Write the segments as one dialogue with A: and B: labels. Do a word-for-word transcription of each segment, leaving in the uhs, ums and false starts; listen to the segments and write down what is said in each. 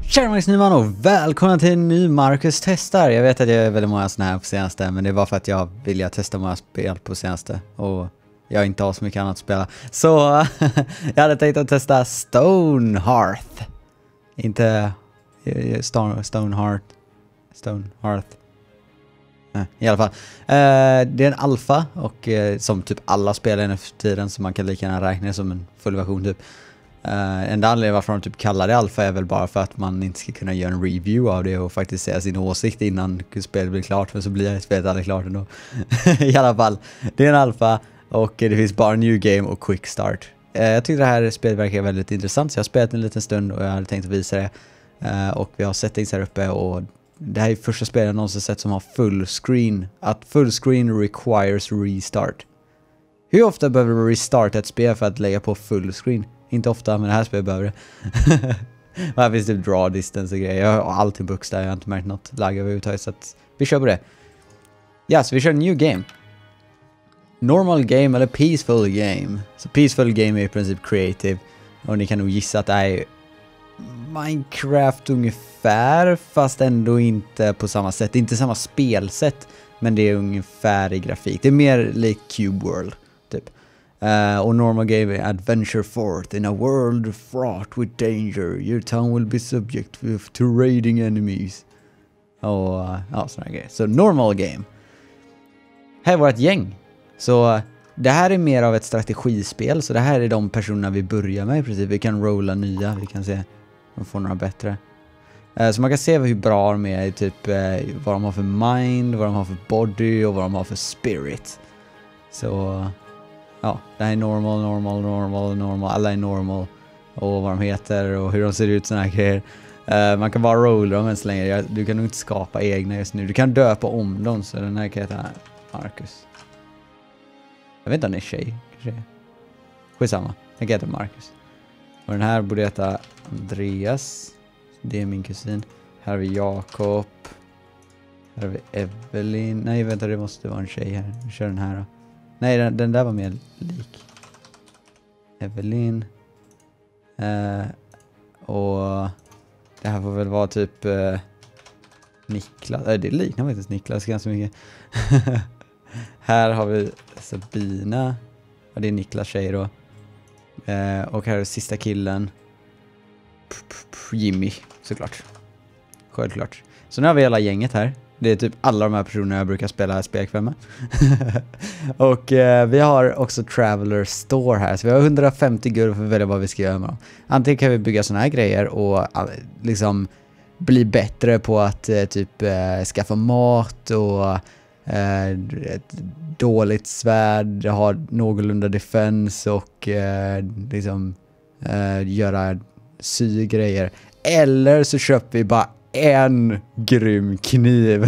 A: Tjena Max Nyman och välkomna till en ny Marcus testar. Jag vet att jag är väldigt många sådana här på senaste, men det var för att jag ville testa många spel på senaste och jag inte har så mycket annat att spela. Så jag hade tänkt att testa Stonehearth. Inte Stone, Stonehearth. Stonehearth. Nej, i alla fall. Eh, det är en alfa och eh, som typ alla spelar nu för tiden, så man kan lika gärna räkna det som en full version typ. Uh, enda anledningen varför de typ kallar det alfa är väl bara för att man inte ska kunna göra en review av det och faktiskt säga sin åsikt innan spelet blir klart, för så blir spelet aldrig klart ändå. I alla fall, det är en alfa och det finns bara new game och quick start. Uh, jag tyckte det här spelet verkar väldigt intressant, så jag har spelat en liten stund och jag hade tänkt att visa det. Uh, och vi har settings här uppe och det här är första spelet jag någonsin sett som har full screen. Att full screen requires restart. Hur ofta behöver du restarta ett spel för att lägga på full screen? Inte ofta, men det här spelet behöver det. Och här finns det draw distance och grejer. Jag har alltid books där, jag har inte märkt något lag överhuvudtaget, så att vi kör på det. Ja, så vi kör new game. Normal game eller peaceful game. Så peaceful game är i princip creative. Och ni kan nog gissa att det är Minecraft ungefär, fast ändå inte på samma sätt. Det är inte samma spelsätt, men det är ungefär i grafik. Det är mer likt Cube World, typ. Uh, och normal game är adventure forth in a world fraught with danger. Your town will be subject to raiding enemies. Och uh, ja, sådana grejer. Så normal game. Här var ett gäng. Så uh, det här är mer av ett strategispel. Så det här är de personerna vi börjar med i princip. Vi kan rolla nya. Vi kan se om de får några bättre. Uh, så man kan se hur bra de är. Typ uh, vad de har för mind, vad de har för body och vad de har för spirit. Så... Uh, ja, det här är normal, normal, normal, normal. Alla är normal. Och vad de heter och hur de ser ut, såna här grejer. Uh, man kan bara rolla dem än så länge. Du kan nog inte skapa egna just nu. Du kan döpa om dem, så den här kan heta Marcus. Jag vet inte om det är tjej. Kanske. Skitsamma. Den kan heta Marcus. Och den här borde heta Andreas. Det är min kusin. Här har vi Jakob. Här har vi Evelyn. Nej, vänta, det måste vara en tjej här. Vi kör den här då. Nej, den, den där var mer lik. Evelyn. Uh, och det här får väl vara typ uh, Niklas. Äh, det liknar faktiskt Niklas ganska mycket. Här har vi Sabina. Och det är Niklas tjej då. Uh, och här är sista killen. Jimmy, såklart. Självklart. Så nu har vi hela gänget här. Det är typ alla de här personerna jag brukar spela spelkväll med. Och eh, vi har också Traveler Store här. Så vi har hundrafemtio guld för att välja vad vi ska göra med dem. Antingen kan vi bygga såna här grejer och liksom bli bättre på att eh, typ eh, skaffa mat och eh, ett dåligt svärd, ha någorlunda defense och eh, liksom eh, göra sy grejer. Eller så köper vi bara en grym kniv.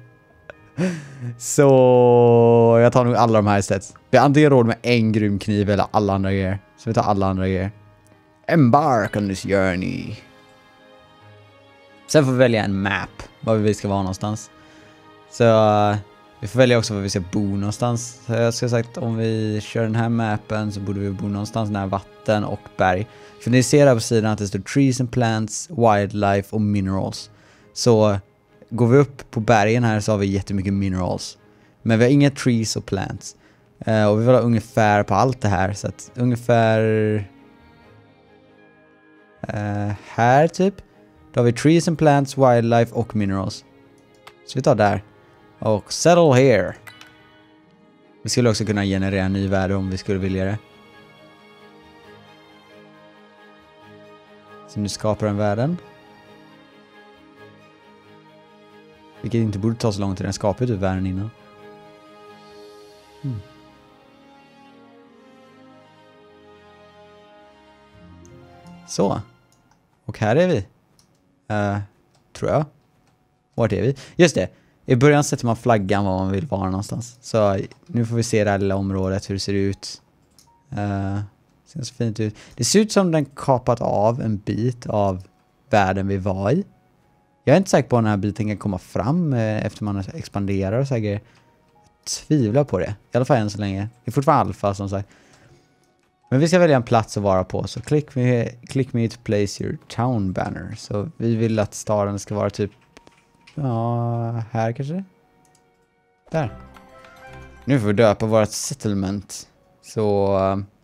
A: Så jag tar nog alla de här istället. Vi har antingen råd med en grym kniv eller alla andra grejer. Så vi tar alla andra grejer. Embark on this journey. Sen får vi välja en map, var vi ska vara någonstans. Så uh, vi får välja också var vi ska bo någonstans. Så jag ska sagt, om vi kör den här mappen så borde vi bo någonstans nära vatten och berg. För ni ser här på sidan att det står trees and plants, wildlife och minerals. Så går vi upp på bergen här så har vi jättemycket minerals. Men vi har inga trees och plants. Uh, och vi vill ha ungefär på allt det här. Så att ungefär uh, här typ. Då har vi trees and plants, wildlife och minerals. Så vi tar där. Och settle here. Vi skulle också kunna generera en ny värld om vi skulle vilja det. Så nu skapar den världen. Vilket inte borde ta så lång tid. Den skapar ju världen innan. Mm. Så. Och här är vi. Uh, tror jag. Vart är vi? Just det. I början sätter man flaggan var man vill vara någonstans. Så nu får vi se det här lilla området. Hur det ser ut. Uh, ser så fint ut. Det ser ut som den kapat av en bit av världen vi var i. Jag är inte säker på att den här biten kan komma fram eh, efter man expanderar och så här grejer. Tvivlar på det. I alla fall än så länge. Det är fortfarande alfa som sagt. Men vi ska välja en plats att vara på. Så click me, click me to place your town banner. Så vi vill att staden ska vara typ... Ja, här kanske? Där. Nu får vi döpa vårt settlement. Så...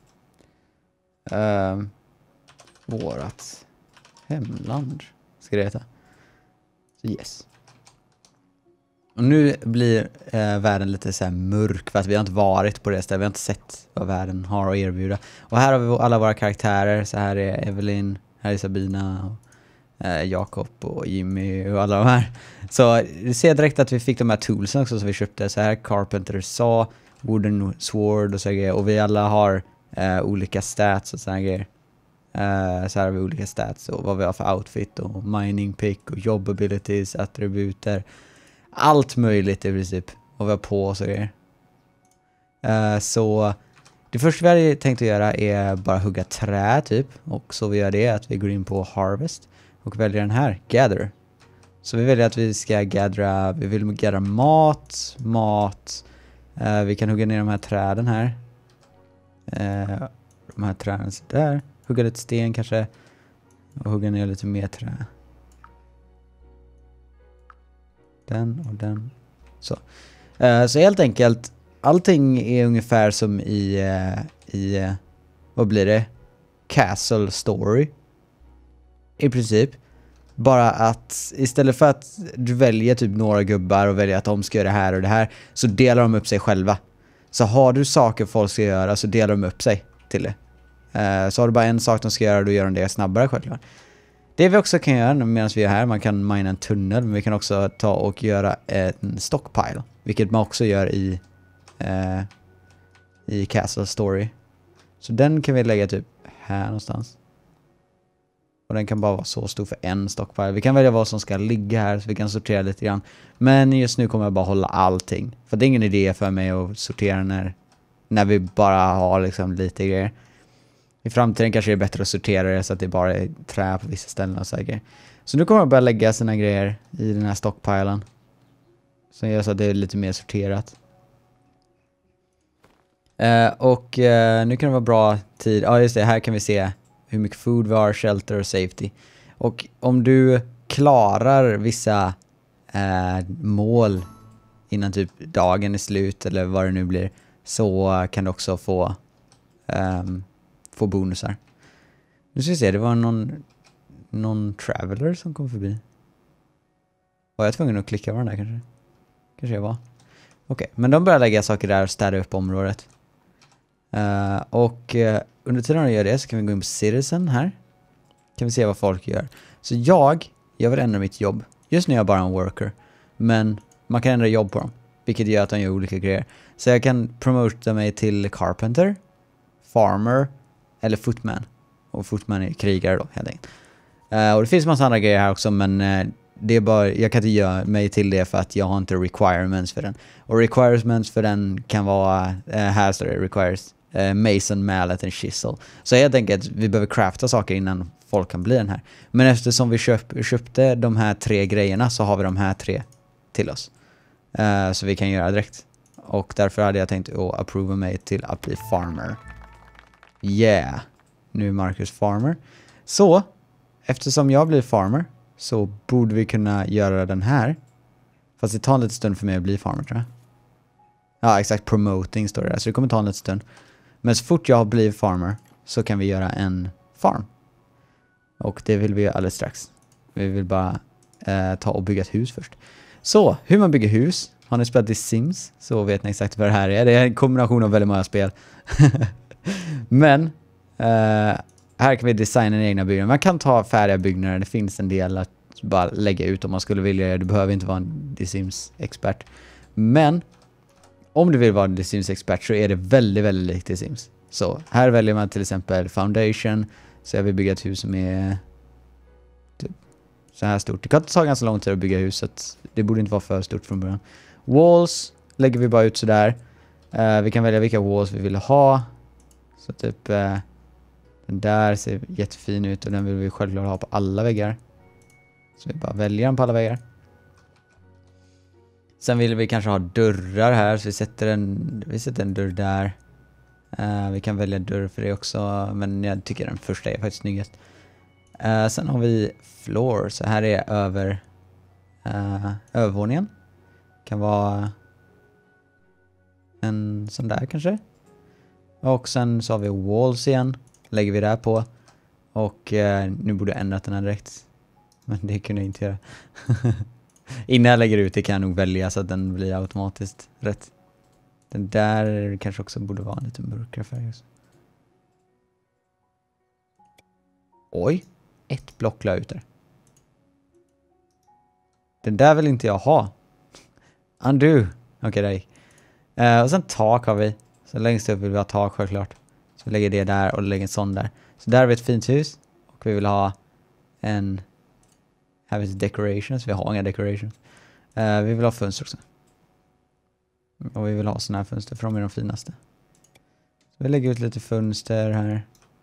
A: Uh, vårat hemland ska det heta. Så yes. Och nu blir eh, världen lite så här mörk för att vi har inte varit på det stället. Vi har inte sett vad världen har att erbjuda. Och här har vi alla våra karaktärer. Så här är Evelyn, här är Sabina, och, eh, Jakob och Jimmy och alla de här. Så du ser direkt att vi fick de här toolsen också som vi köpte. Så här Carpenter sa, Wooden Sword och så grejer. Och vi alla har eh, olika stats och så här grejer. Uh, så här har vi olika stats och vad vi har för outfit och mining pick och job abilities, attributer, allt möjligt i princip, vad vi har på oss och grejer. Uh, så det första vi hade tänkt att göra är bara hugga trä typ, och så vi gör det att vi går in på harvest och väljer den här, gather. Så vi väljer att vi ska gathera, vi vill gathera mat, mat, uh, vi kan hugga ner de här träden här. Uh, de här träden så där. Hugga lite sten kanske. Och hugga ner lite mer trä. Den och den. Så. Uh, så helt enkelt. Allting är ungefär som i... Uh, i uh, vad blir det? Castle Story. I princip. Bara att istället för att du väljer typ några gubbar och väljer att de ska göra det här och det här. Så delar de upp sig själva. Så har du saker folk ska göra så delar de upp sig till det. Uh, så har du bara en sak de ska göra, då gör de det snabbare själva. Det vi också kan göra medan vi är här, man kan mina en tunnel, men vi kan också ta och göra en stockpile, vilket man också gör i uh, i Castle Story. Så den kan vi lägga typ här någonstans. Och den kan bara vara så stor för en stockpile. Vi kan välja vad som ska ligga här så vi kan sortera lite grann. Men just nu kommer jag bara hålla allting. För det är ingen idé för mig att sortera när, när vi bara har liksom lite grejer. I framtiden kanske det är bättre att sortera det så att det bara är trä på vissa ställen och så här. Så nu kommer jag börja lägga sina grejer i den här stockpilen. Så gör så att det är lite mer sorterat. Uh, och uh, nu kan det vara bra tid. Ja, just det. Här kan vi se hur mycket food vi har, shelter och safety. Och om du klarar vissa uh, mål innan typ dagen är slut eller vad det nu blir, så kan du också få um, få bonusar. Nu ska vi se, det var någon någon traveler som kom förbi. Var jag tvungen att klicka på den där kanske? Kanske jag var. Okej, okay, men de börjar lägga saker där och städa upp området. Uh, och uh, under tiden de gör det så kan vi gå in på Citizen här. Kan vi se vad folk gör. Så jag, jag vill ändra mitt jobb. Just nu är jag bara en worker. Men man kan ändra jobb på dem. Vilket gör att de gör olika grejer. Så jag kan promota mig till Carpenter, Farmer eller Footman. Och Footman är krigare då helt enkelt. Uh, och det finns massa andra grejer här också, men uh, det är bara, jag kan inte göra mig till det för att jag har inte requirements för den. Och requirements för den kan vara, uh, här står det, requires uh, mason, mallet and chisel. Så helt enkelt, vi behöver crafta saker innan folk kan bli den här. Men eftersom vi köp, köpte de här tre grejerna så har vi de här tre till oss. Uh, så vi kan göra direkt. Och därför hade jag tänkt att approva mig till att bli farmer. Yeah. Nu är Marcus farmer. Så, eftersom jag blir farmer så borde vi kunna göra den här. Fast det tar en liten stund för mig att bli farmer, tror jag. Ja, exakt. Promoting står det där. Så det kommer ta en liten stund. Men så fort jag har blivit farmer så kan vi göra en farm. Och det vill vi göra alldeles strax. Vi vill bara eh, ta och bygga ett hus först. Så, hur man bygger hus. Har ni spelat i Sims så vet ni exakt vad det här är. Det är en kombination av väldigt många spel. Men Uh, här kan vi designa en egna byggnader. Man kan ta färdiga byggnader. Det finns en del att bara lägga ut om man skulle vilja. Du behöver inte vara en The Sims-expert. Men om du vill vara en The Sims-expert så är det väldigt, väldigt likt The Sims. Så här väljer man till exempel Foundation. Så jag vill bygga ett hus som är typ så här stort. Det kan ta ganska lång tid att bygga huset. Det borde inte vara för stort från början. Walls lägger vi bara ut sådär. Uh, vi kan välja vilka walls vi vill ha. Så typ... Uh, Den där ser jättefin ut och den vill vi självklart ha på alla väggar. Så vi bara väljer den på alla väggar. Sen vill vi kanske ha dörrar här så vi sätter en, vi sätter en dörr där. Uh, vi kan välja dörr för det också, men jag tycker den första är faktiskt snyggast. Uh, sen har vi floor, så här är över uh, övervåningen. Kan vara en sån där kanske. Och sen så har vi walls igen. Lägger vi där på. Och uh, nu borde jag ändra den här direkt. Men det kunde jag inte göra. Innan jag lägger ut det kan jag nog välja så att den blir automatiskt rätt. Den där kanske också borde vara en lite mörkare färg också. Oj, ett block la ut där. Den där vill inte jag ha. Undo. Okej, okay, där gick. Uh, och sen tak har vi. Så längst upp vill vi ha tak självklart. Så vi lägger det där och lägger en sån där. Så där har vi ett fint hus. Och vi vill ha en... Här finns decorations. Vi har inga decorations. Uh, vi vill ha fönster också. Och vi vill ha såna här fönster, för de är de finaste. Så vi lägger ut lite fönster här.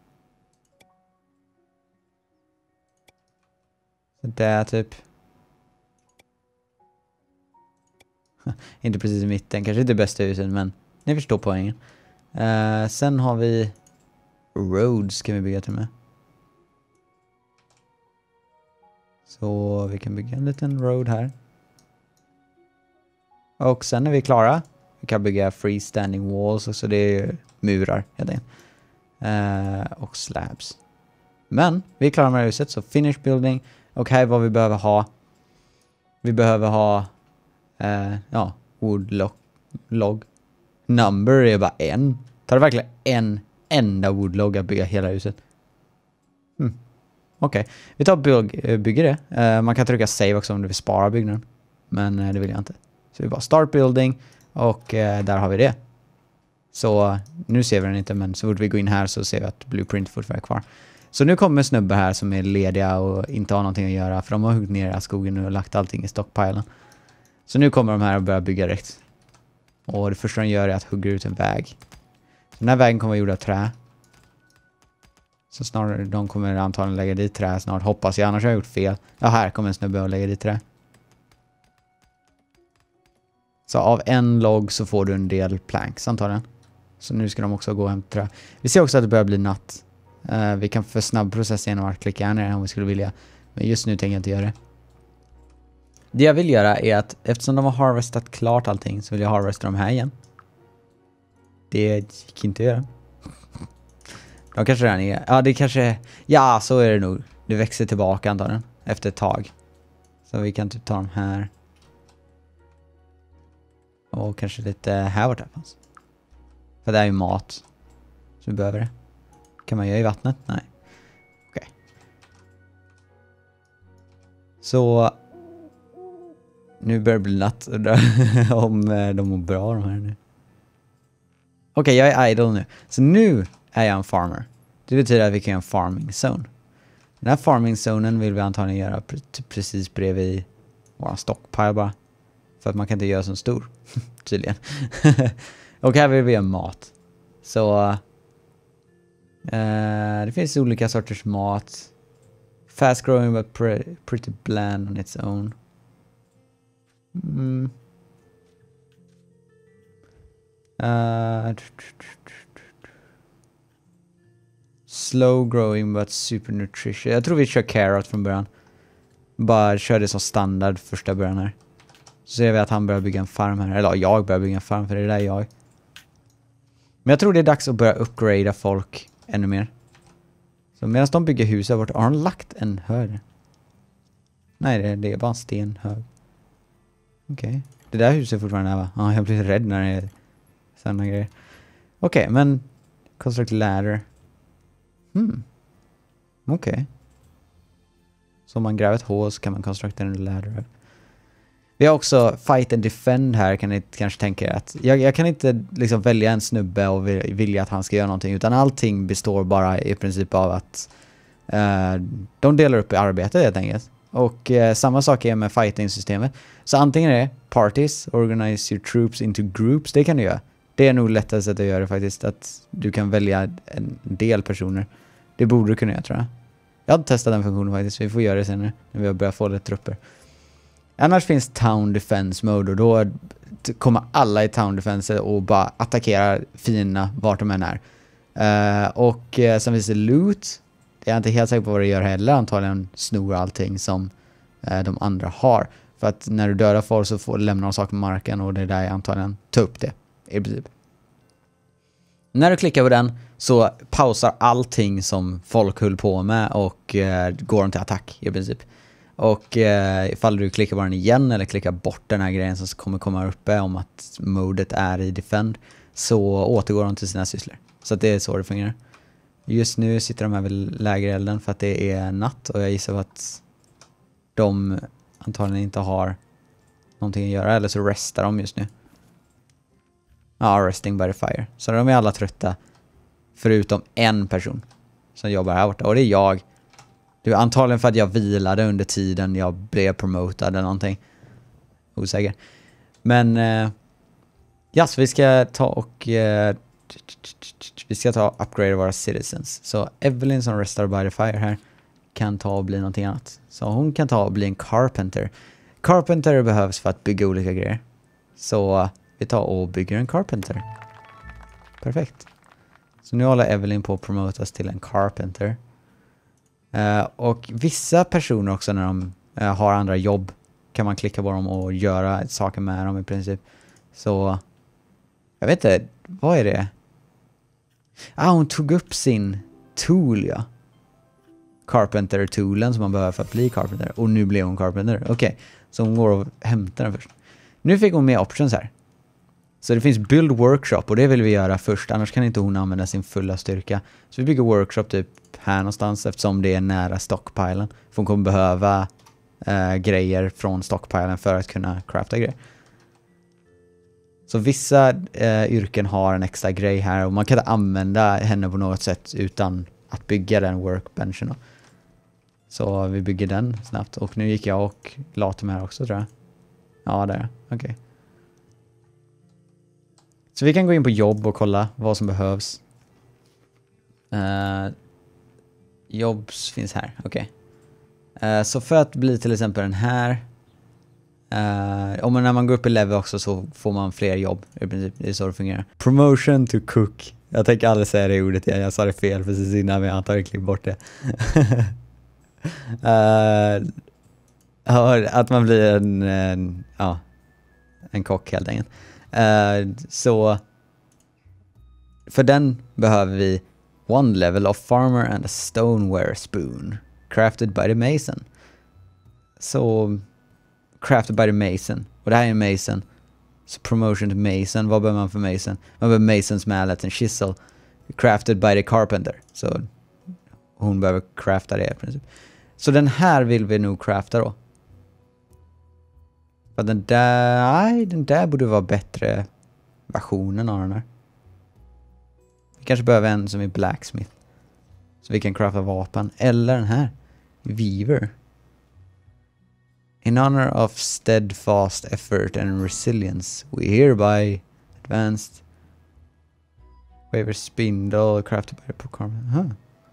A: Så där typ. Inte precis i mitten, kanske inte bästa huset, men ni förstår poängen. Uh, sen har vi roads kan vi bygga till med. Så vi kan bygga en liten road här. Och sen är vi klara. Vi kan bygga freestanding walls, så det är murar. Uh, och slabs. Men vi är klara med huset, så finish building. Och här är vad vi behöver ha. Vi behöver ha uh, ja, wood log, log. Number är bara en. Tar det verkligen en enda wood log att bygga hela huset? Hmm. Okej, okay. Vi tar bygg, bygger det. Uh, man kan trycka save också om du vill spara byggnaden. Men uh, det vill jag inte. Så vi bara start building och uh, där har vi det. Så nu ser vi den inte, men så fort vi går in här så ser vi att blueprint fortfarande är kvar. Så nu kommer snubbar här som är lediga och inte har någonting att göra, för de har huggit ner skogen nu och lagt allting i stockpilen. Så nu kommer de här och börjar bygga direkt. Och det första de gör är att hugga ut en väg. Den här vägen kommer vara gjord av trä. Så snart de kommer antagligen lägga dit trä snart, hoppas jag, annars har jag gjort fel. Ja, här kommer en snubbe och lägga dit trä. Så av en logg så får du en del planks antagligen. Så nu ska de också gå och hämta trä. Vi ser också att det börjar bli natt. Uh, vi kan för snabb process genom att klicka ner om vi skulle vilja. Men just nu tänker jag inte göra det. Det jag vill göra är att eftersom de har harvestat klart allting så vill jag harvesta dem här igen. Det gick inte att göra. De kanske redan är... Ja, det kanske... Ja, så är det nog. Det växer tillbaka antagligen efter ett tag. Så vi kan typ ta dem här. Och kanske lite här vart det fanns. För det är ju mat. Så vi behöver det. Kan man göra i vattnet? Nej. Okej. Okay. Så... Nu börjar det bli natt. Om de mår bra de här nu. Okej, okay, jag är idle nu. Så nu är jag en farmer. Det betyder att vi kan göra en farming zone. Den här farming zonen vill vi antagligen göra pre- precis bredvid våran stockpile bara. För att man kan inte göra så stor. Tydligen. Och här vill vi göra mat. Så... Uh, det finns olika sorters mat. Fast growing but pre- pretty bland on its own. Mm. Uh, slow growing but super nutritious. Jag tror vi kör carrot från början. Bara kör det som standard första början här. Så ser vi att han börjar bygga en farm här. Eller jag börjar bygga en farm, för det är där jag. Men jag tror det är dags att börja upgrada folk ännu mer. Så medan de bygger hus här bort, har de lagt en hög? Nej, det, det är bara en stenhög. Okej. Okay. Det där huset är fortfarande där, va? Ja, jag blir rädd när det är sådana grejer. Okej, okay, men construct ladder. Hmm. Okej. Okay. Så om man gräver ett hål så kan man constructa en ladder. Vi har också fight and defend här, kan ni kanske tänka att jag, jag kan inte liksom välja en snubbe och vilja att han ska göra någonting, utan allting består bara i princip av att uh, de delar upp i arbetet helt enkelt. Och uh, samma sak är med fighting-systemet. Så antingen är det parties, organize your troops into groups, det kan du göra. Det är nog lättast att göra det faktiskt, att du kan välja en del personer. Det borde du kunna göra, tror jag. Jag har testat den funktionen faktiskt, vi får göra det sen när vi har börjat få lite trupper. Annars finns Town Defense Mode och då kommer alla i Town Defense och bara attackera fienderna vart de än är. Uh, och uh, sen finns det Loot. Jag är inte helt säker på vad det gör heller. Antagligen snor allting som uh, de andra har. För att när du dödar folk så får du lämna saker på marken och det är där jag antagligen tar upp det. I princip. När du klickar på den så pausar allting som folk höll på med och uh, går de till attack i princip. Och uh, ifall du klickar på den igen eller klickar bort den här grejen som kommer komma uppe om att modet är i defend så återgår de till sina sysslor. Så att det är så det fungerar. Just nu sitter de här vid lägerelden för att det är natt och jag gissar på att de antagligen inte har någonting att göra eller så restar de just nu. Ja, resting by the fire. Så de är alla trötta förutom en person som jobbar här borta och det är jag. Det är antagligen för att jag vilade under tiden jag blev promotad eller någonting. Osäker. Men eh, ja, så vi ska ta och eh, vi ska ta upgrade våra citizens. Så Evelyn som restar by the fire här kan ta och bli någonting annat. Så hon kan ta och bli en carpenter. Carpenter behövs för att bygga olika grejer. Så vi tar och bygger en carpenter. Perfekt. Så nu håller Evelyn på att promotas till en carpenter. Uh, och vissa personer också när de uh, har andra jobb kan man klicka på dem och göra saker med dem i princip. Så jag vet inte, vad är det? Ah, hon tog upp sin tool, ja. Carpenter-toolen som man behöver för att bli carpenter. Och nu blev hon carpenter. Okej, okay. Så hon går och hämtar den först. Nu fick hon med options här. Så det finns build workshop och det vill vi göra först. Annars kan inte hon använda sin fulla styrka. Så vi bygger workshop typ här någonstans eftersom det är nära stockpilen. För hon kommer behöva äh, grejer från stockpilen för att kunna crafta grejer. Så vissa äh, yrken har en extra grej här och man kan använda henne på något sätt utan att bygga den workbenchen då. Så vi bygger den snabbt. Och nu gick jag och la dem här också tror jag. Ja, där. Okej. Okay. Så vi kan gå in på jobb och kolla vad som behövs. Uh, jobs finns här. Okej. Okay. Uh, så för att bli till exempel den här. Uh, om man, när man går upp i level också så får man fler jobb. I princip. Det är så det fungerar. Promotion to cook. Jag tänker aldrig säga det ordet igen. Jag sa det fel precis innan men jag antar att klippt bort det. uh, att man blir en, en, ja, en kock helt enkelt. Uh, så för den behöver vi one level of farmer and a stoneware spoon crafted by the mason. Så crafted by the mason. Och det här är en mason. Så promotion to mason. Vad behöver man för mason? Man behöver masons mallet and chisel crafted by the carpenter. Så hon behöver crafta det i princip. Så den här vill vi nog crafta då. För den där, nej, den där borde vara bättre versionen av den här. Vi kanske behöver en som är blacksmith. Så vi kan crafta vapen. Eller den här. Weaver. In honor of steadfast effort and resilience, we hereby advanced Waver spindle crafted by the procurement. Huh.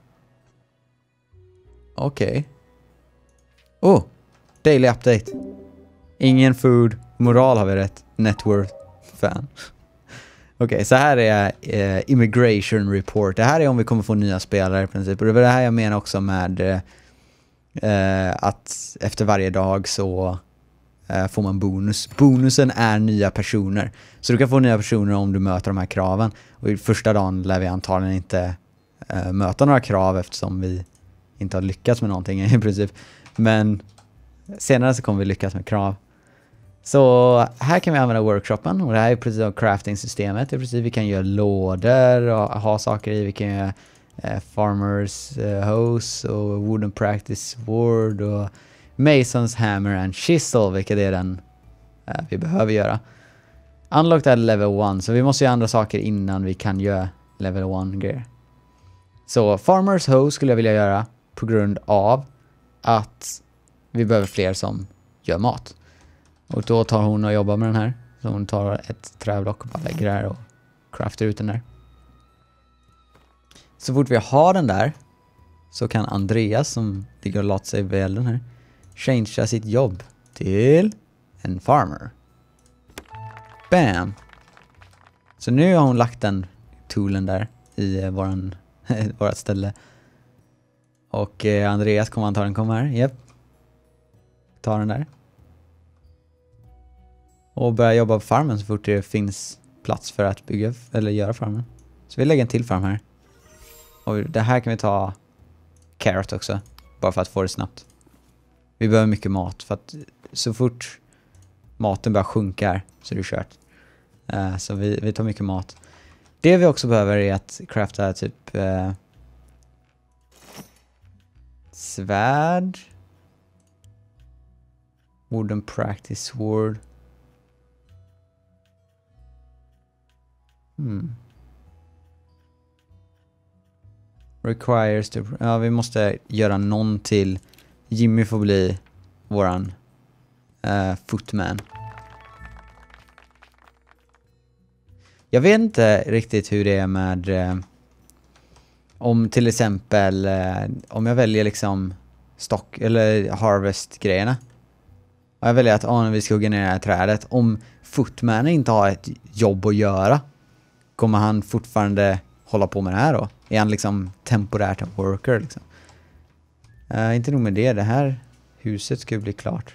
A: Okej. Okay. Oh, daily update. Ingen food. Moral har vi rätt. Net worth. Fan. Okej, okay, så här är eh, immigration report. Det här är om vi kommer få nya spelare i princip. Och det var det här jag menar också med eh, att efter varje dag så eh, får man bonus. Bonusen är nya personer. Så du kan få nya personer om du möter de här kraven. Och i första dagen lär vi antagligen inte eh, möta några krav eftersom vi inte har lyckats med någonting i princip. Men senare så kommer vi lyckas med krav. Så här kan vi använda workshopen och det här är precis som crafting-systemet. I princip vi kan göra lådor och ha saker i. Vi kan göra eh, farmers eh, hose och wooden practice sword och masons hammer and chisel, vilket är den eh, vi behöver göra. Unlocked at level one, så vi måste göra andra saker innan vi kan göra level one grejer. Så farmers hose skulle jag vilja göra på grund av att vi behöver fler som gör mat. Och då tar hon och jobbar med den här. Så hon tar ett träblock och bara lägger det här och craftar ut den där. Så fort vi har den där så kan Andreas som ligger och låter sig väl den här changea sitt jobb till en farmer. Bam! Så nu har hon lagt den toolen där i våran, vårat ställe. Och eh, Andreas kommer antagligen komma här. Japp. Ta den där. Och börja jobba på farmen så fort det finns plats för att bygga eller göra farmen. Så vi lägger en till farm här. Och det här kan vi ta carrot också. Bara för att få det snabbt. Vi behöver mycket mat för att så fort maten börjar sjunka här så är det kört. Uh, så vi, vi tar mycket mat. Det vi också behöver är att crafta typ uh, svärd. Wooden practice sword. Hmm. Requires to... Ja, vi måste göra någon till. Jimmy får bli våran uh, footman. Jag vet inte riktigt hur det är med uh, om till exempel uh, om jag väljer liksom stock eller harvest-grejerna. Och jag väljer att ah, när vi ska hugga ner det här trädet. Om footman inte har ett jobb att göra, kommer han fortfarande hålla på med det här då? Är han liksom temporärt en worker liksom? Uh, inte nog med det, det här huset ska bli klart.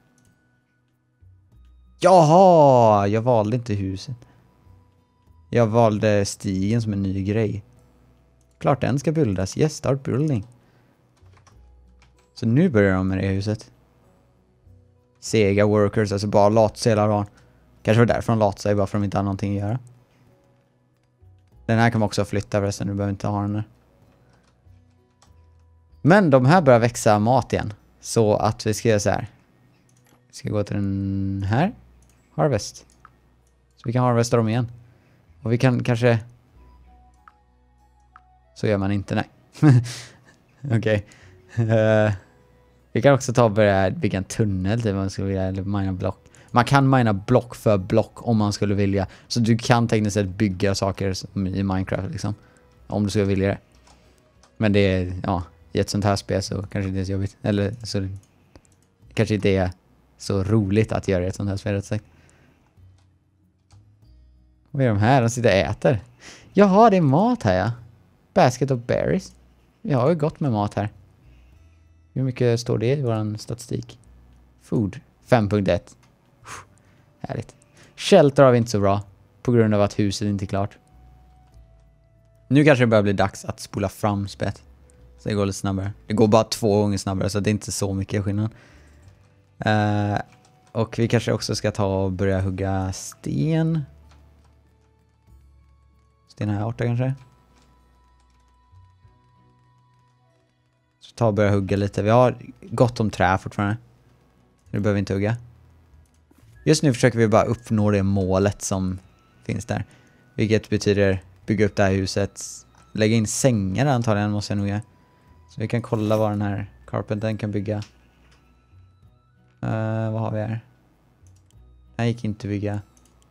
A: Jaha, jag valde inte huset. Jag valde stigen som en ny grej. Klart den ska bildas. Yes, start building. Så nu börjar de med det huset. Sega workers, alltså bara latselar har. Kanske var därför de lat sig, bara för att de inte har någonting att göra. Den här kan man också flytta förresten, du behöver inte ha den där. Men de här börjar växa mat igen. Så att vi ska göra så här. Vi ska gå till den här. Harvest. Så vi kan harvesta dem igen. Och vi kan kanske... Så gör man inte, nej. Okej. Okay. Uh, vi kan också ta och börja bygga en tunnel till man skulle vilja, eller mina block. Man kan mina block för block om man skulle vilja. Så du kan tekniskt sett bygga saker i Minecraft liksom. Om du skulle vilja det. Men det är, ja, i ett sånt här spel så kanske det är så jobbigt. Eller så kanske det är så roligt att göra ett sånt här spel. Vad är de här? De sitter och äter. Jaha, det är mat här, ja. Basket of berries. Vi har ju gott med mat här. Hur mycket står det i vår statistik? Food. fem punkt ett. Härligt. Shelter har vi inte så bra. På grund av att huset inte är klart. Nu kanske det börjar bli dags att spola fram spett. Så det går lite snabbare. Det går bara två gånger snabbare så det är inte så mycket skillnad. Uh, och vi kanske också ska ta och börja hugga sten. Sten här borta kanske. Så ta och börja hugga lite. Vi har gott om trä fortfarande. Det behöver vi inte hugga. Just nu försöker vi bara uppnå det målet som finns där. Vilket betyder bygga upp det här huset. Lägga in sängar antagligen måste jag nog göra. Så vi kan kolla vad den här carpentern kan bygga. Uh, vad har vi här? Den gick inte att bygga.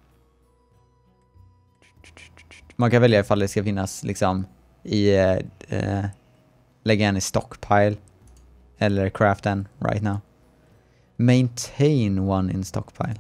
A: Man kan välja ifall det ska finnas liksom i uh, uh, lägga en i stockpile eller craft en right now. Maintain one in stockpile.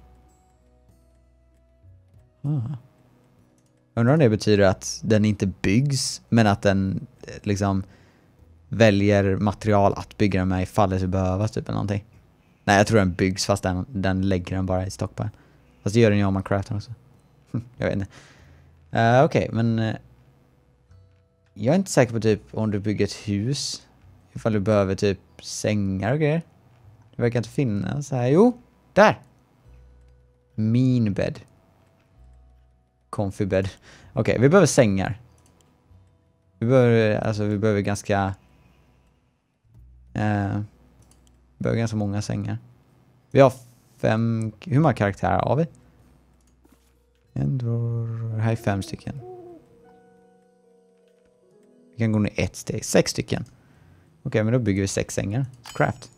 A: Ah. Undrar om det betyder att den inte byggs men att den liksom väljer material att bygga den med ifall det så behövas typ eller någonting. Nej, jag tror den byggs fast den, den lägger den bara i stockpile. Fast det gör den ju om man craftar också. Jag vet inte. Uh, Okej, okay, men uh, jag är inte säker på typ om du bygger ett hus ifall du behöver typ sängar och grejer. Det verkar inte finnas så här. Jo, där! Mean bed. Comfy bed. Okej, okay, vi behöver sängar. Vi behöver, alltså vi behöver ganska... Uh, vi behöver ganska många sängar. Vi har fem... Hur många karaktärer har vi? En, två... Här är fem stycken. Vi kan gå ner ett steg. Sex stycken. Okej, okay, men då bygger vi sex sängar. Craft.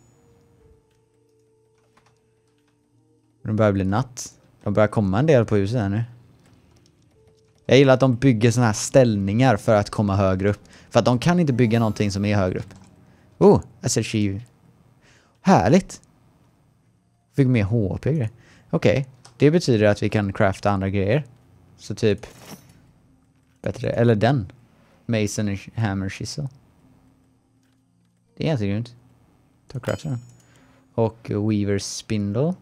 A: Det börjar bli natt. De börjar komma en del på huset här nu. Jag gillar att de bygger såna här ställningar för att komma högre upp. För att de kan inte bygga någonting som är högre upp. Oh, S R G. Härligt. Fick mer H P grejer. Okej, okay. Det betyder att vi kan crafta andra grejer. Så typ bättre, eller den. Mason Hammer Chisel. Det är ganska grymt. Ta och crafta den. Och Weaver Spindle.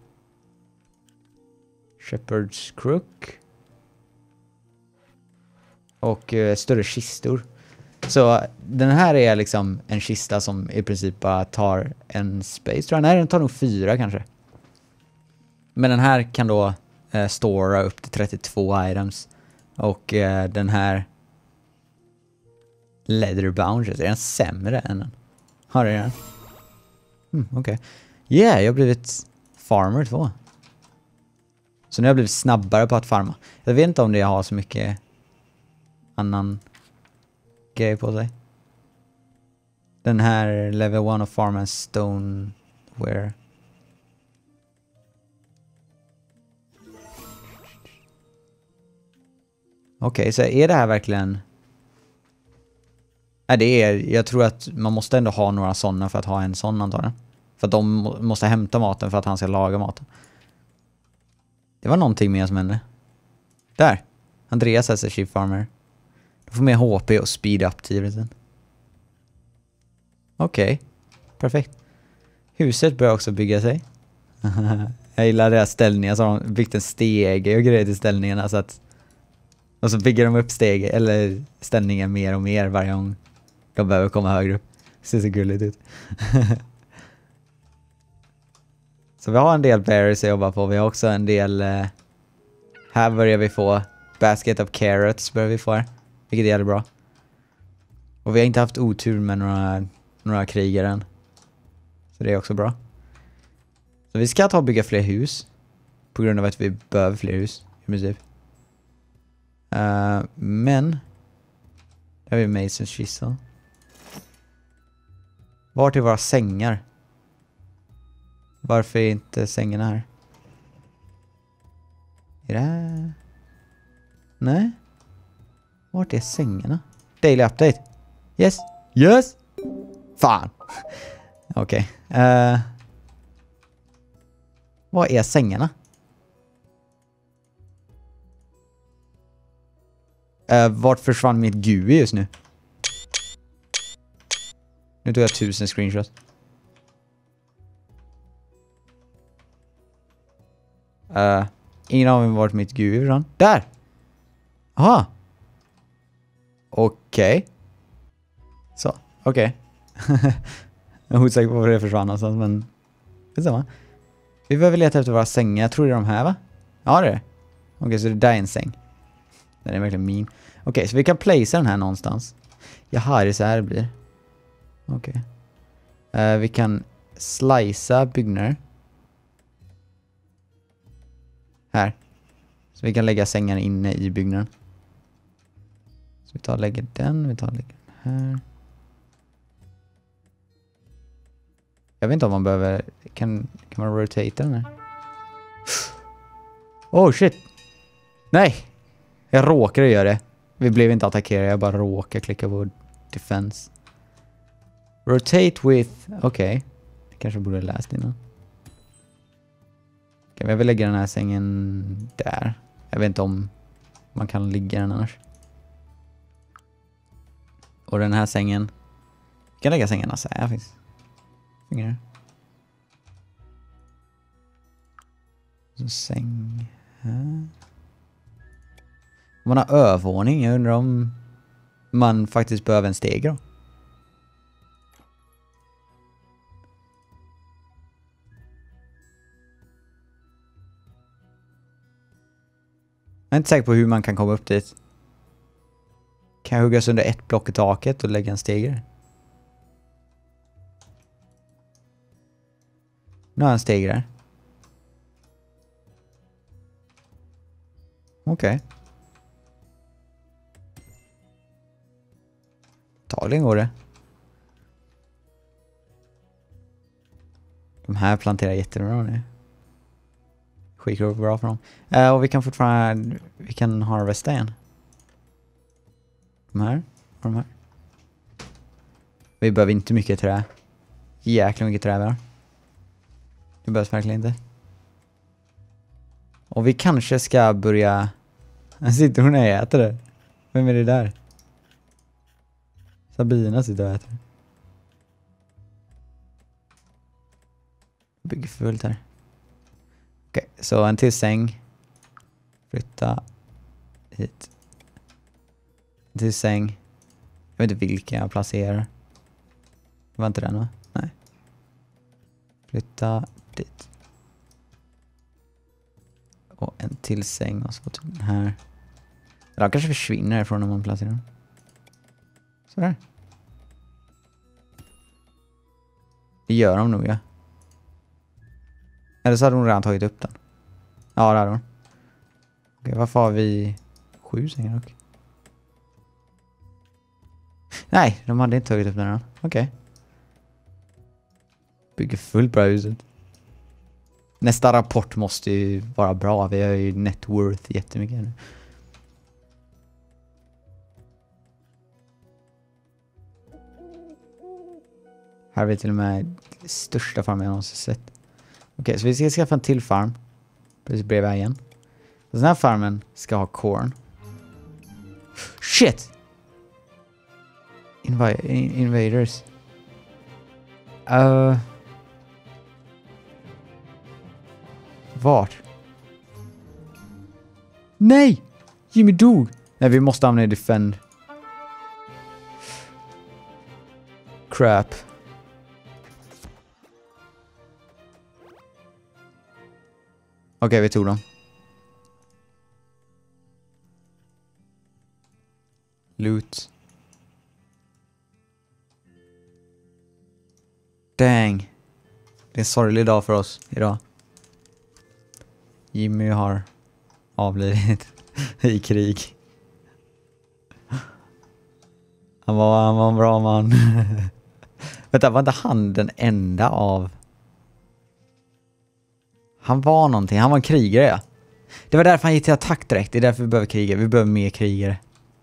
A: Shepherd's Crook. Och uh, större kistor. Så den här är liksom en kista som i princip bara tar en space, tror jag. Nej, den tar nog fyra kanske. Men den här kan då uh, stora upp till trettiotvå items. Och uh, den här Leatherbound är den sämre än den. Har du den? Mm, okej. Okay. Yeah, jag har blivit farmer två. Så nu har jag blivit snabbare på att farma. Jag vet inte om det har så mycket annan grej på sig. Den här level one of farm and stoneware. Okej, okay, så är det här verkligen... Nej, det är... Jag tror att man måste ändå ha några sådana för att ha en sån antagligen. För att de måste hämta maten för att han ska laga maten. Det var någonting mer som hände. Där. Andreas är chief farmer. Du får mer H P och speed up tiden. Okej. Okay. Perfekt. Huset börjar också bygga sig. Jag gillar deras ställningar. Så har de byggt en stege och grejer till ställningarna. Så att, och så bygger de upp steg eller ställningen mer och mer varje gång de behöver komma högre upp. Det ser så gulligt ut. Så vi har en del berries att jobba på. Vi har också en del... Eh, här börjar vi få basket of carrots börjar vi få här. Vilket är jävligt bra. Och vi har inte haft otur med några, några krigare än. Så det är också bra. Så vi ska ta och bygga fler hus. På grund av att vi behöver fler hus. I princip. Uh, men... Där har vi Mason's Chisel. Vart är våra sängar? Varför är inte sängarna här? Är det här? Nej. Vart är sängarna? Daily update. Yes. Yes. Fan. Okej. Okay. Uh, vad är sängarna? Uh, vart försvann mitt G U I just nu? Nu tog jag tusen screenshots. Uh, ingen av dem varit mitt G U I försvann. Där! Aha! Okej. Okay. Så, okej. Okay. Jag är osäker på var det försvann någonstans, men... Det är samma. Vi behöver leta efter våra sängar. Jag tror det är de här, va? Ja, det är det. Okej, okay, så det där är en säng. Den är verkligen min. Okej, okay, så vi kan placera den här någonstans. Jaha, det är så här det blir. Okej. Okay. Uh, vi kan slicea byggnader. Här. Så vi kan lägga sängen inne i byggnaden. Så vi tar och lägger den. Vi tar och lägger den här. Jag vet inte om man behöver... Kan, kan man rotate den här? Oh shit! Nej! Jag råkade göra det. Vi blev inte attackerade. Jag bara råkade klicka på defense. Rotate with... Okej. Okay. Jag kanske borde ha läst innan. Okay, jag vill lägga den här sängen där. Jag vet inte om man kan ligga den annars. Och den här sängen... Jag kan lägga sängarna så här. Finns fingrar. Så säng här. Man har övervåning. Jag undrar om man faktiskt behöver en steg då. Jag är inte säker på hur man kan komma upp dit. Kan jag hugga sönder ett block i taket och lägga en steg? Nu har jag en steg där. Okej. Okay. Tagligen går det. De här planterar jättebra nu. Skickar bra för dem. Uh, och vi kan fortfarande... Vi kan harvesta igen. De här. Och de här. Vi behöver inte mycket trä. Jäkla mycket trä vi har. Det behövs verkligen inte. Och vi kanske ska börja... Här sitter hon och äter det. Vem är det där? Sabina sitter och äter. Bygger fullt här. Okej, okay, så en till säng. Flytta hit. En till säng. Jag vet inte vilken jag placerar. Det var inte den, va? Nej. Flytta dit. Och en till säng och så typ den här. Den kanske försvinner härifrån när man placerar den. Sådär. Det gör de nog, ja. Eller så hade hon redan tagit upp den. Ja, det hade hon. Okej, varför har vi sju sängar dock? Nej, de hade inte tagit upp den än. Okej. Bygger fullt bra huset. Nästa rapport måste ju vara bra. Vi har ju net worth jättemycket nu. Här har vi till och med största farmen jag någonsin sett. Okej, så vi ska skaffa en till farm. Precis bredvid vägen. Den här farmen ska ha corn. Shit! Invi- in- invaders. Uh, vart? Nej! Jimmy dog! Nej, vi måste använda defend. Crap. Okej, okay, vi tog dem. Loot. Dang. Det är en sorglig dag för oss idag. Jimmy har avlidit i krig. Han var, han var en bra man. Vänta, var inte han den enda av... Han var någonting. Han var en krigare, ja. Det var därför han gick till attack direkt. Det är därför vi behöver kriga. Vi behöver mer krigare.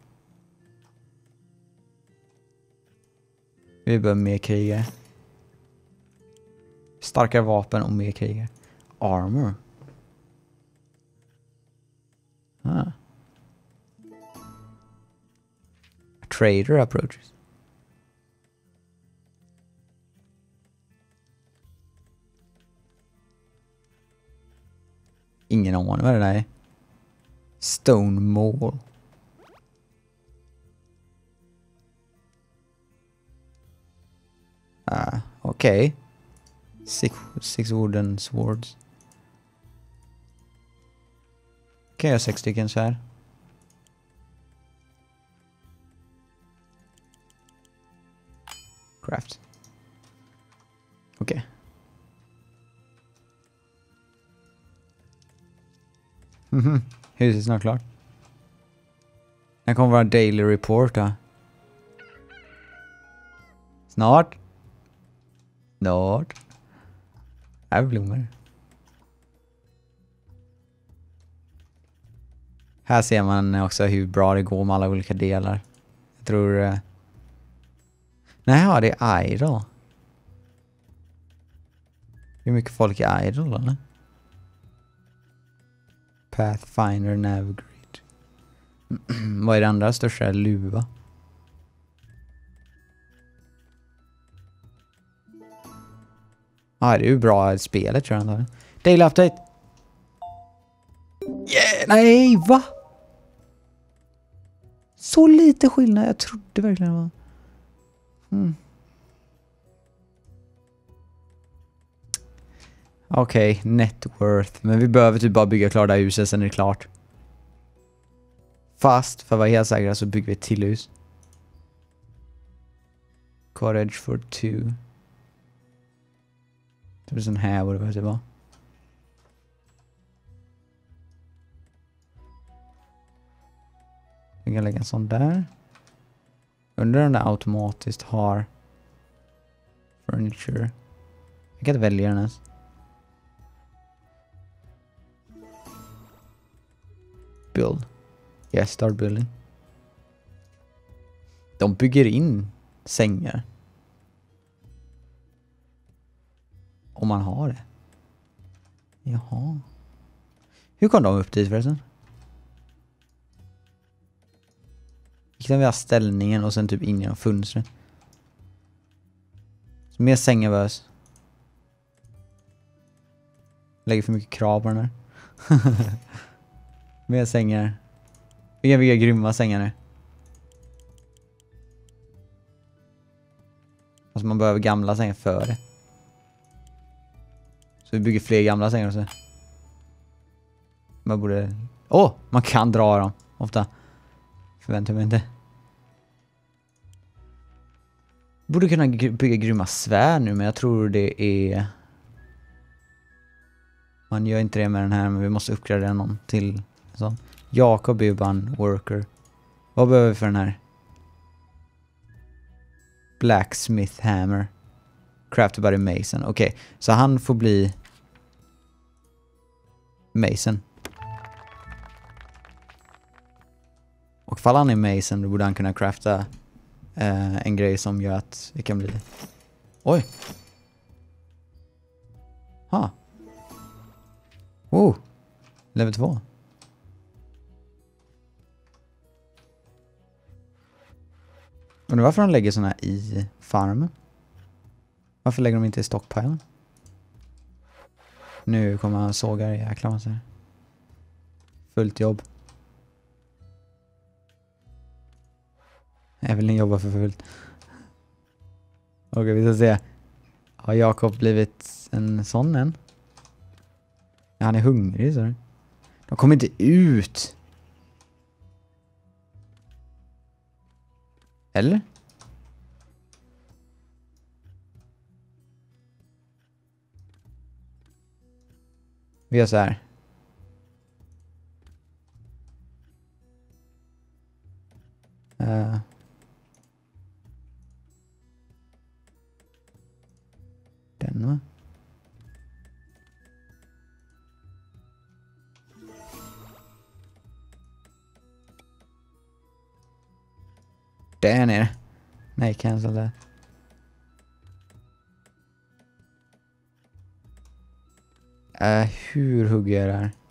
A: Vi behöver mer krigare. Starkare vapen och mer krigare. Armor. Ah. A trader approaches. Ingen aning vad det där är. Stone Mall. Ah, okej. Okay. Six, six wooden swords. Kan jag göra sex stycken så här. Craft. Okej. Okay. Mhm. Huset är snart klart. Här kommer vara daily report då. Snart. Snart. Här blommor. Här ser man också hur bra det går med alla olika delar. Jag tror... Uh... Nej, ja, det är idle. Hur mycket folk är idle, eller? Pathfinder Navigate. Vad är det andra största? Luva. Ja, ah, det är ju bra spelet tror jag. Daily update. Yeah, nej, va? Så lite skillnad. Jag trodde verkligen det var. Hmm. Okej, okay, net worth. Men vi behöver typ bara bygga klart det här huset, sen är det klart. Fast, för att vara helt säkra så bygger vi ett till hus. Cottage for two. Det är sån här vad det behöver vara. Vi kan lägga en sån där. Undrar om den automatiskt har furniture. Jag kan inte välja den ens. Build. Yes, start building. De bygger in sängar. Om man har det. Jaha. Hur kom de upp dit förresten? Gick de via ställningen och sen typ in genom fönstret? Så mer sängar behövs. Lägger för mycket krav på den här. Mer sängar. Vilka vilka grymma sängar nu. Alltså man behöver gamla sängar för det. Så vi bygger fler gamla sängar också. Man borde... Åh! Oh, man kan dra dem. Ofta. Förväntar mig inte. Borde kunna bygga grymma svärd nu, men jag tror det är... Man gör inte det med den här, men vi måste uppgradera någon till. Så. Jakob är bara en worker. Vad behöver vi för den här? Blacksmith hammer. Crafted by the Mason. Okej, okay. Så han får bli Mason. Och fall han är Mason, då borde han kunna crafta eh, en grej som gör att det kan bli... Oj! Ha! Oh! Level två. Undrar varför de lägger såna i farmen? Varför lägger de inte i stockpilen? Nu kommer han såga, jäklar man säger. Fullt jobb. Evelyn jobbar för fullt. Okej, vi ska se. Har Jakob blivit en sån än? Ja, han är hungrig, så. De kommer inte ut. Eller? Vi gör så här. Uh. Den va? Där nere. Nej, cancel det. Uh, hur hugger jag det här?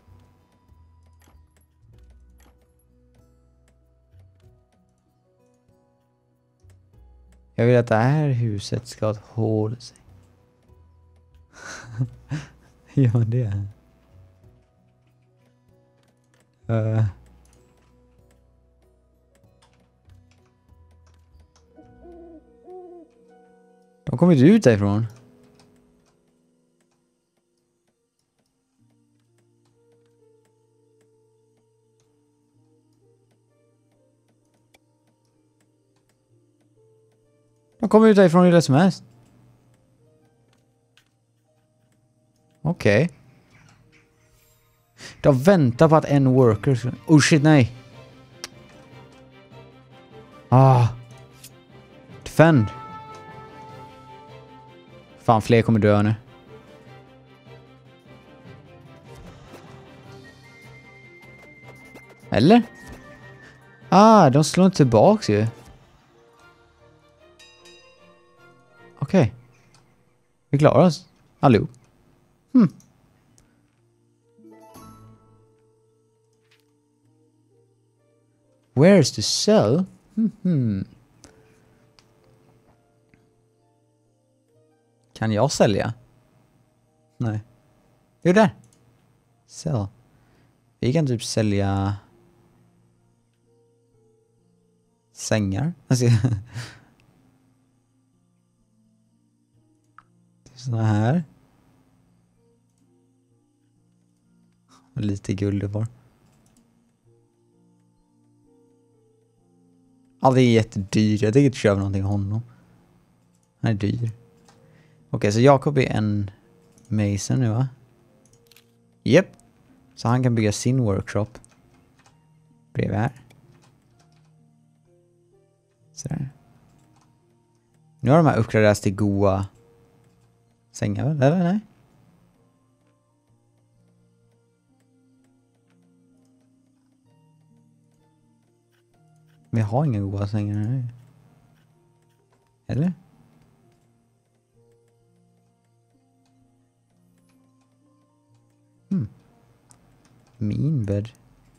A: Jag vill att det här huset ska ha ett hål i sig. Gör man det? Uh. De kommer inte ut därifrån. De kommer ut därifrån hur det som helst. Okej. Okay. De väntar på att en worker... Oh shit, nej. Ah. Defend. Fan, fler kommer dö nu. Eller? Ah, de slår inte tillbaks ju. Okej. Okay. Vi klarar oss. Allihop. Hmm. Where's the cell? Hmm. hmm. Kan jag sälja? Nej. Jo, där. Sell. Vi kan typ sälja sängar. Alltså, såna här. Lite guld var. Ja, det är jättedyrt. Jag tänker inte köpa någonting av honom. Han är dyr. Okej, okay, så Jakob är en Mason nu, va? Japp. Yep. Så han kan bygga sin workshop. Bredvid här. Sådär. Nu har de här uppgraderats till goa sängar, eller nej? Vi har inga goda sängar nu. Eller? Mean bed.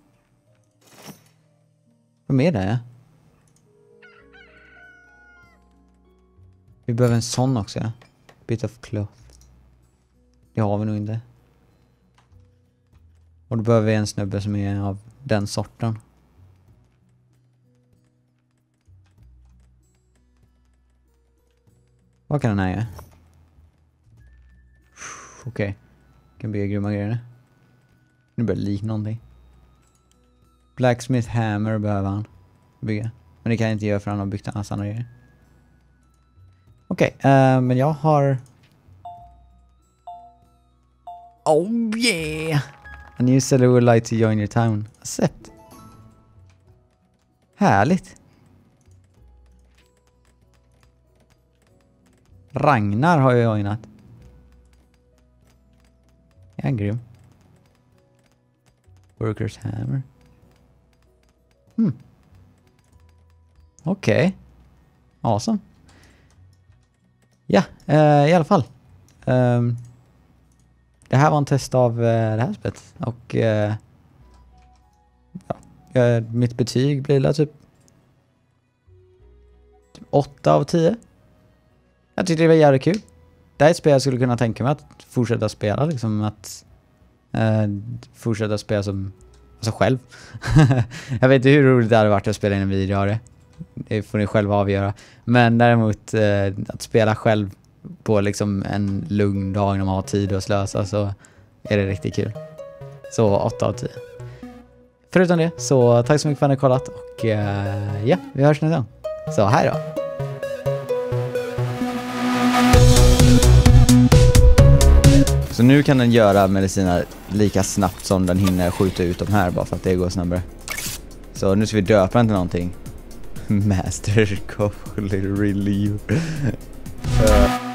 A: Vad är det? Vi behöver en sån också. Ja. Bit of cloth. Det har vi nog inte. Och då behöver vi en snubbe som är av den sorten. Vad kan den här göra? Okej. Okay. Kan bygga grymma grejer. Nu börjar likna någonting. Blacksmith hammer behöver han bygga. Men det kan jag inte göra för han har byggt en massa andra grejer. Okej, okay, uh, men jag har... Oh yeah! A new seller would like to join your town. Accept. Härligt. Ragnar har jag joinat. Jag är grym. Workers hammer. Hmm. Okej. Okay. Awesome. Ja, uh, i alla fall. Um, det här var en test av uh, det här spelet. Och uh, ja, uh, mitt betyg blir typ, typ åtta av tio. Jag tyckte det var jävligt kul. Det här är ett spel jag skulle kunna tänka mig att fortsätta spela. Liksom att uh, fortsätta spela som alltså själv. Jag vet inte hur roligt det hade varit att spela in en video av det. Det får ni själva avgöra. Men däremot uh, att spela själv på liksom en lugn dag när man har tid att slösa så är det riktigt kul. Så åtta av tio. Förutom det så tack så mycket för att ni har kollat och uh, ja, vi hörs nästa gång. Så hej då! Så nu kan den göra mediciner lika snabbt som den hinner skjuta ut de här bara för att det går snabbare. Så nu ska vi döpa den till någonting. Master Coffee Relief. uh.